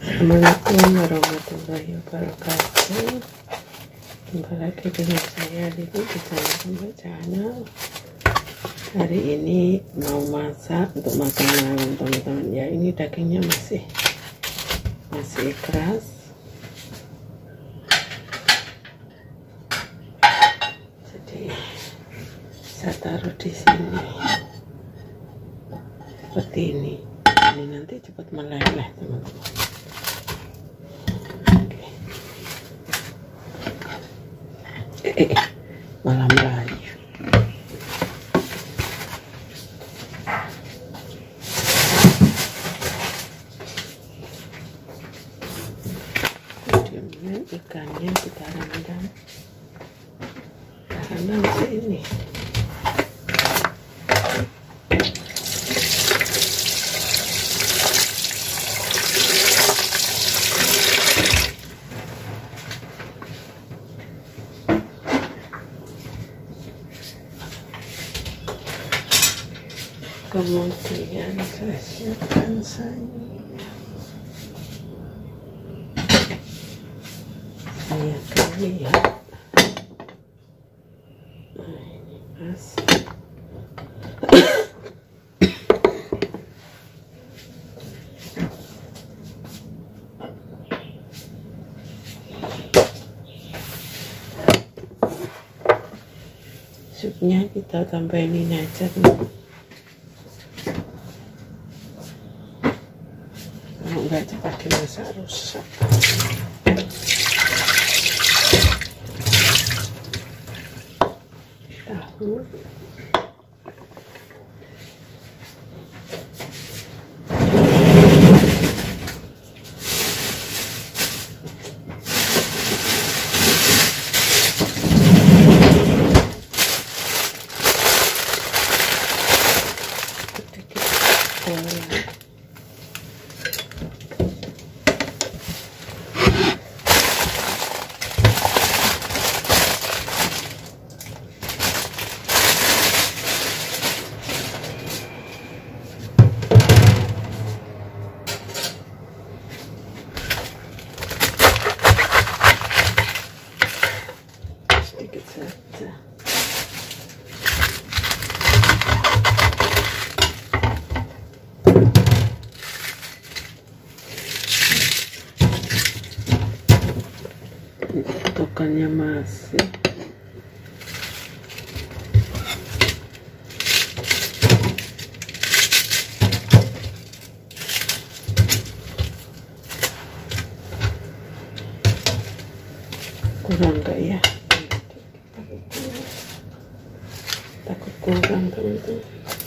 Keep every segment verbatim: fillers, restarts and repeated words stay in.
Assalamualaikum warahmatullahi wabarakatuh. Jumpa lagi dengan saya Lili di channel Kembang Channel. Hari ini mau masak untuk makan malam teman-teman ya. Ini dagingnya masih masih keras. Jadi saya taruh di sini seperti ini. Ini nanti cepat meleleh teman-teman. Eh, eh, malam Melayu. Kemudian ikannya kita rendam rendam sini. Kemudian saya siapkan sayur. Saya akan lihat. Nah, ini pas. Supnya kita tambahin ini aja nih. Enggak cepat dimasak rusak. Tahu sedikit goreng. Sedikit saja. Tokannya masih kurang gak ya? Takut kurang teman-teman.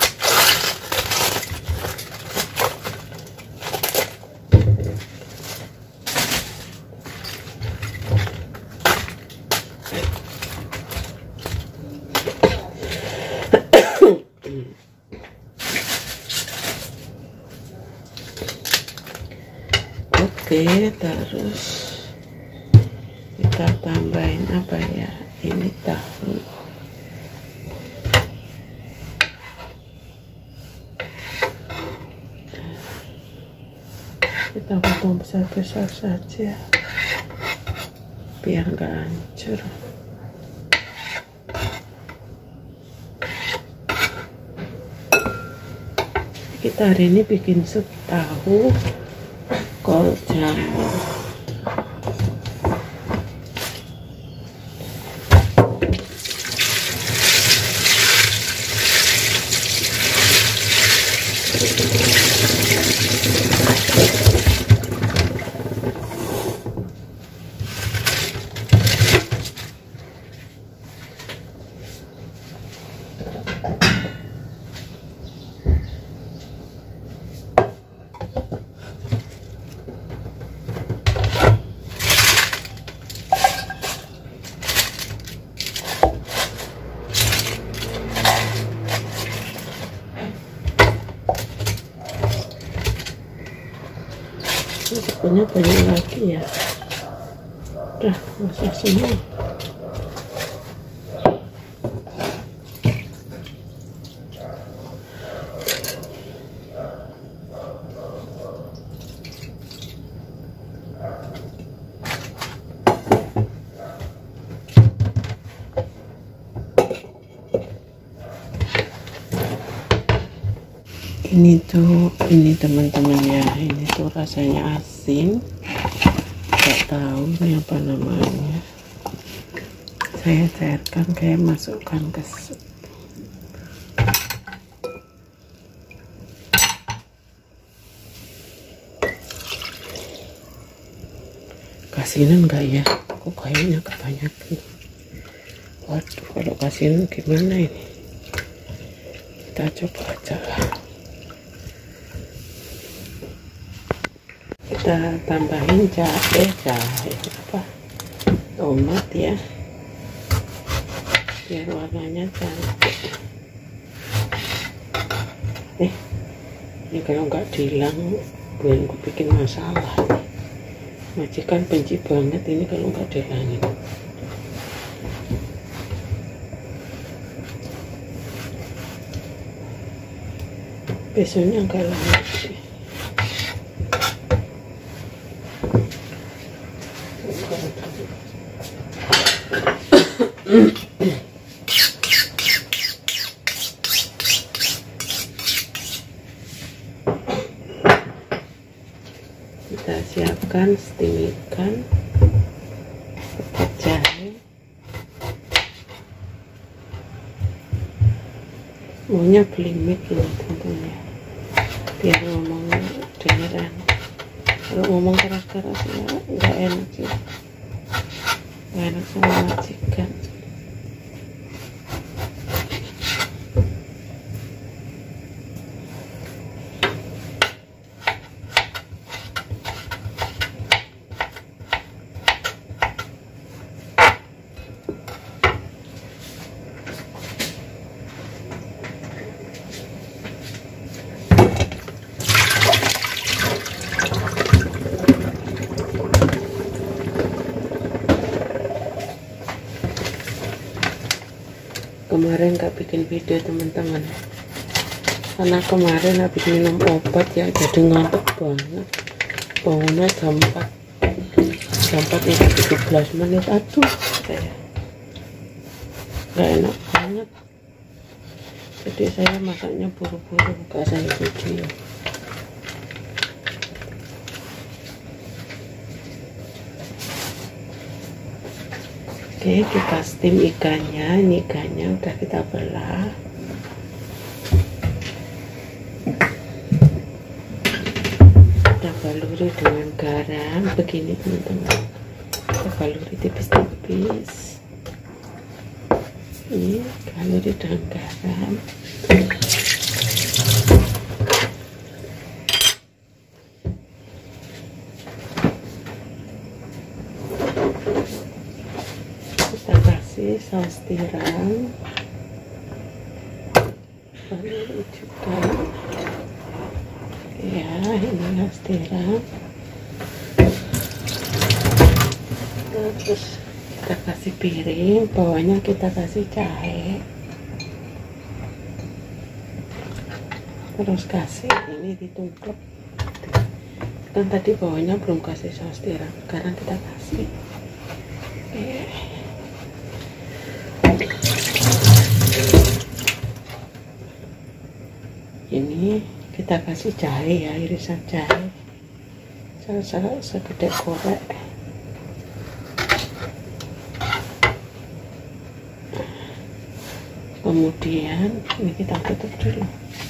Oke, terus kita tambahin apa ya? Ini tahu. Kita potong besar-besar saja biar nggak hancur. Kita hari ini bikin sup tahu kol jamur. Punya banyak lagi ya. Udah masak semua. ini tuh ini teman-teman ya, ini tuh rasanya asin, nggak tahu ini apa namanya. Saya cairkan, kayak masukkan ke sup. Kasinan enggak ya? Kok kayaknya kebanyakan. Waduh, kalau kasinan gimana ini? Kita coba aja lah. Kita tambahin jahe, jahe apa? Tomat ya. Biar warnanya cantik. Eh, ini kalau nggak dihilang, bukan aku bikin masalah. Majikan benci banget ini kalau nggak dihilangin. Besoknya nggak lama sih. Kita siapkan steam ikan, jahe, maunya beli mic ini tentunya biar ngomong dengeran. Kalau ngomong keras-keras ya nggak enak sih, nggak enak sama majikan. Kemarin gak bikin video teman-teman karena kemarin habis minum obat ya, jadi ngantuk banget. Bangunnya jam empat jam empat itu tujuh belas menit. Aduh, saya gak enak banget, jadi saya masaknya buru-buru, gak saya video. Oke, kita steam ikannya. Ini ikannya udah kita belah. Kita baluri dengan garam begini teman-teman. Kita baluri tipis-tipis. Ini baluri dengan garam. Saus tiram, lalu juga ya ini saus tiram. Terus kita kasih piring, bawahnya kita kasih jahe, terus kasih ini ditumpuk. Kan tadi bawahnya belum kasih saus tiram, sekarang kita kasih. Oke. Ini kita kasih jahe ya, irisan jahe salah segede korek. Kemudian ini kita tutup dulu.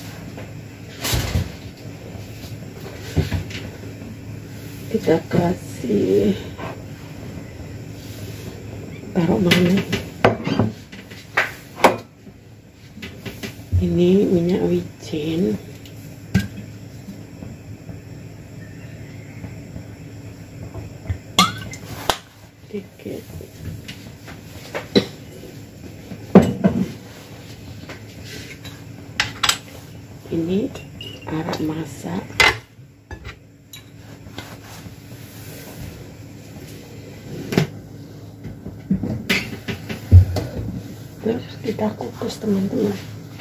Kita kasih taruh mana? Ini minyak wijen, dikit. Ini arak masak. Terus kita kukus teman-teman.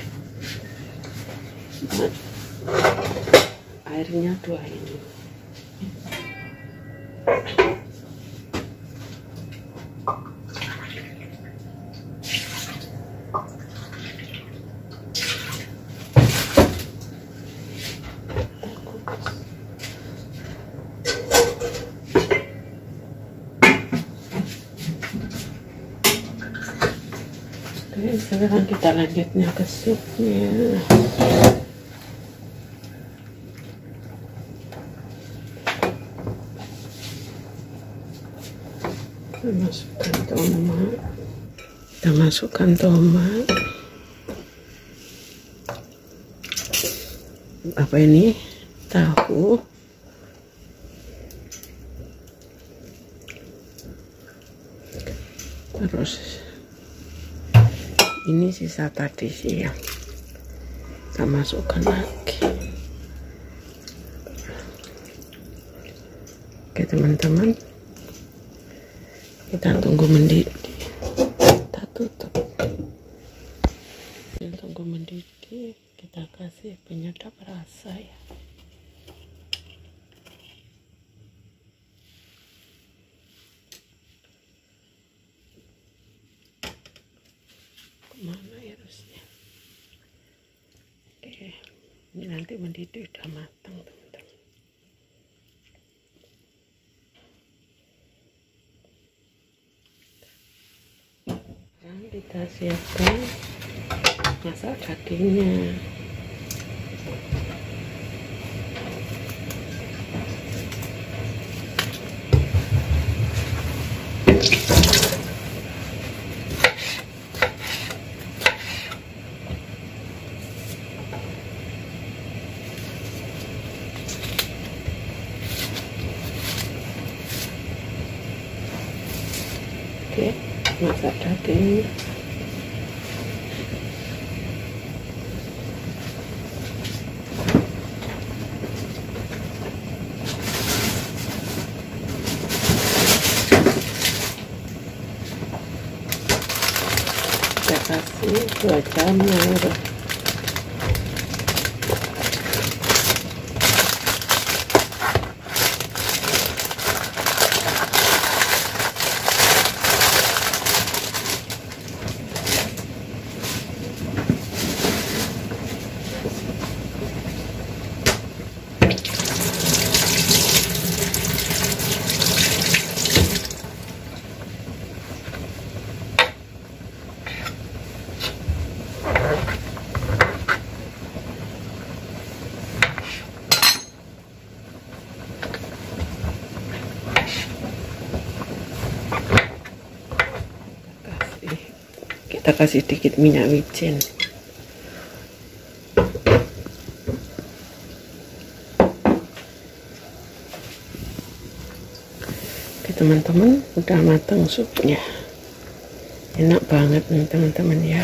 Airnya dua ini. Oke, sekarang kita lanjutnya ke supnya. Kita masukkan tomat. Kita masukkan tomat. Apa ini? Tahu. Terus ini sisa tadi sih ya, kita masukkan lagi. Oke teman-teman, kita tunggu mendidih, kita tutup. Kita tunggu mendidih, kita kasih penyedap rasa ya. Mana harusnya? Oke, ini nanti mendidih udah matang teman-teman. Sekarang kita siapkan masak dagingnya. Oke, masak daging. Kita kasih dua jamur. Kita kasih sedikit minyak wijen. Oke teman-teman, udah matang supnya. Enak banget nih teman-teman ya.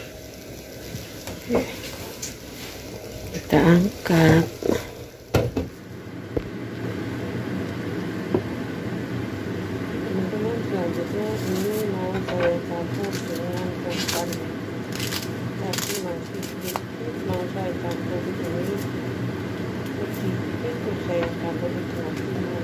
Oke. Kita angkat. Teman-teman, selanjutnya ini mau saya campur dengan santan, tapi masih sedikit mau saya campur ini sedikit, terus saya campur di tengah-tengah.